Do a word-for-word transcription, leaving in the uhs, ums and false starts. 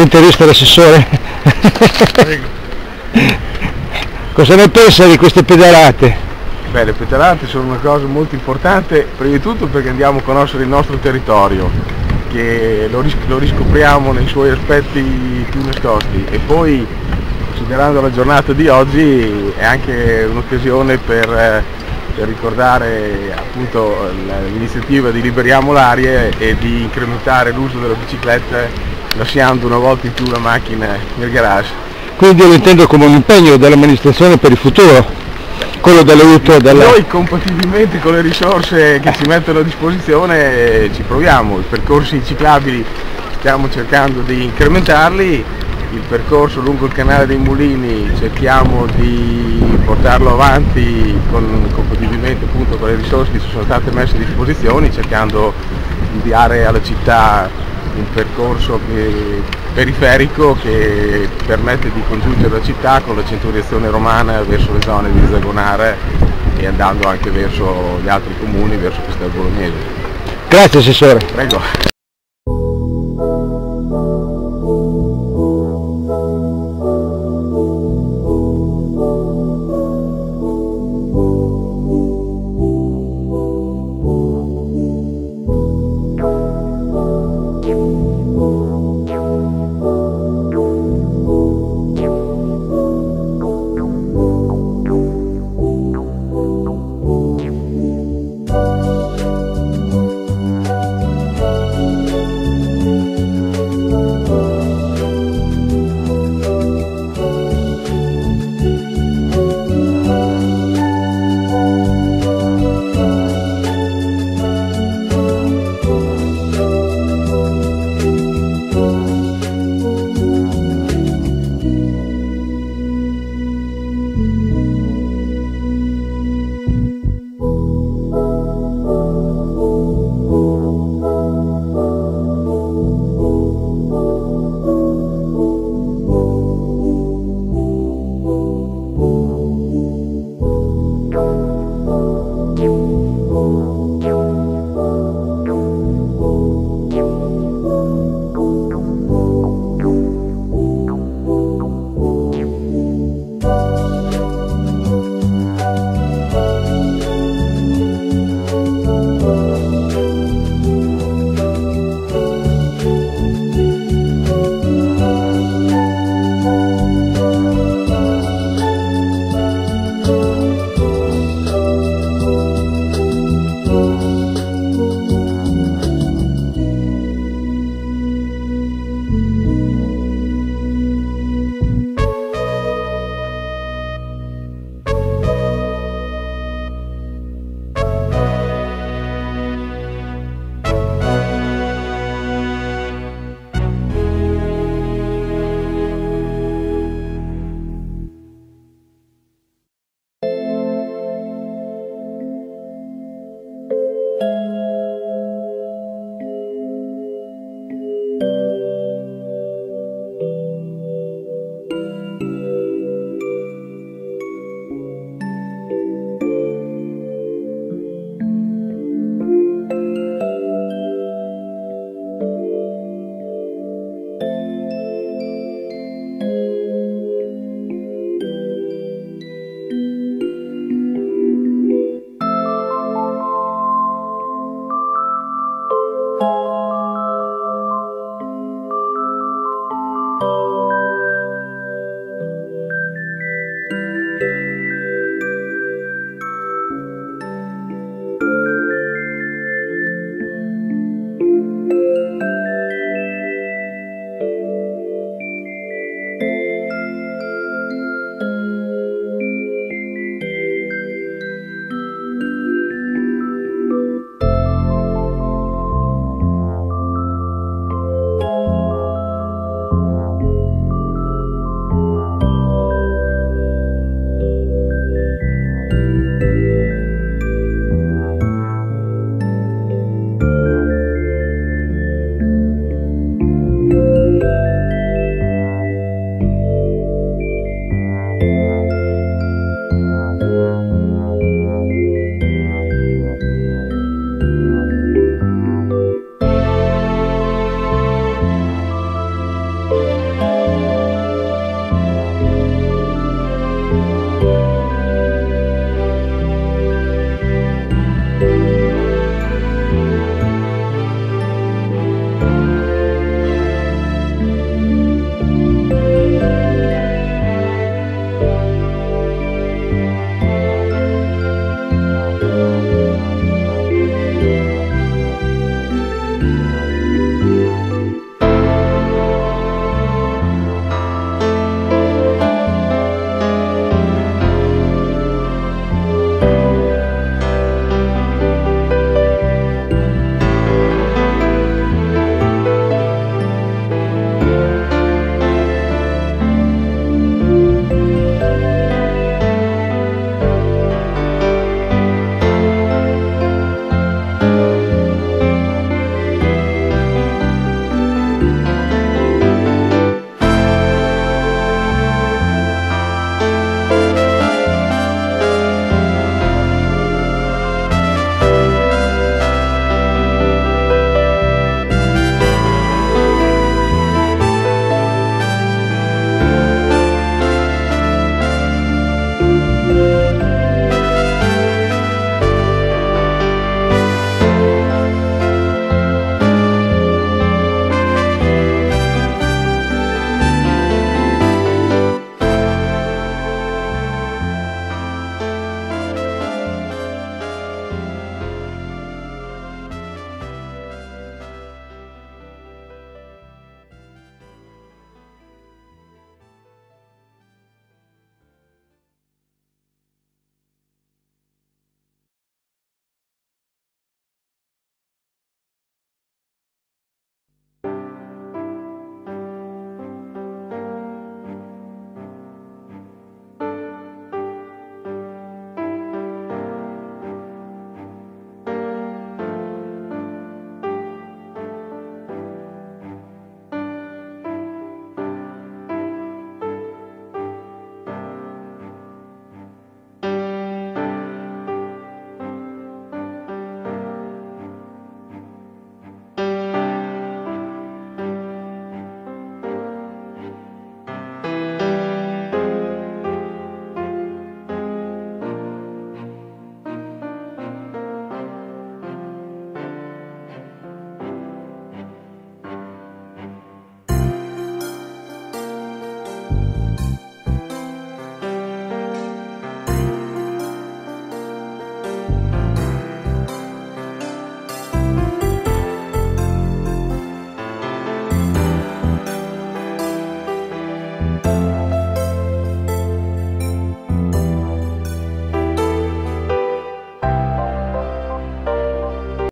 intervista l'assessore. Prego. Cosa ne pensa di queste pedalate? Beh, le pedalate sono una cosa molto importante, prima di tutto perché andiamo a conoscere il nostro territorio, che lo, ris- lo riscopriamo nei suoi aspetti più nascosti, e poi, considerando la giornata di oggi, è anche un'occasione per, eh, per ricordare appunto l'iniziativa di Liberiamo l'Aria e di incrementare l'uso della bicicletta lasciando una volta in più la macchina nel garage. Quindi io lo intendo come un impegno dell'amministrazione per il futuro, quello dell'aiuto della... Noi, compatibilmente con le risorse che ci mettono a disposizione, ci proviamo. I percorsi ciclabili stiamo cercando di incrementarli, il percorso lungo il canale dei Mulini cerchiamo di portarlo avanti con, compatibilmente appunto con le risorse che ci sono state messe a disposizione, cercando di dare alla città un percorso che, periferico che permette di congiungere la città con la centuriazione romana verso le zone di Zagonara e andando anche verso gli altri comuni, verso Castel Bolognese. Grazie assessore. Prego.